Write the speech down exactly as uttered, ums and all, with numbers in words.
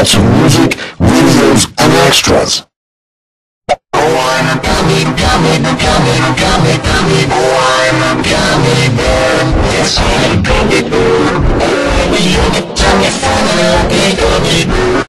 lots of music, videos, and extras. Oh, I'm a gummy, gummy, gummy, gummy, gummy, oh, I'm a gummy bear. Yes, I'm a gummy bear. Oh, you're the gummy, gummy, gummy bear.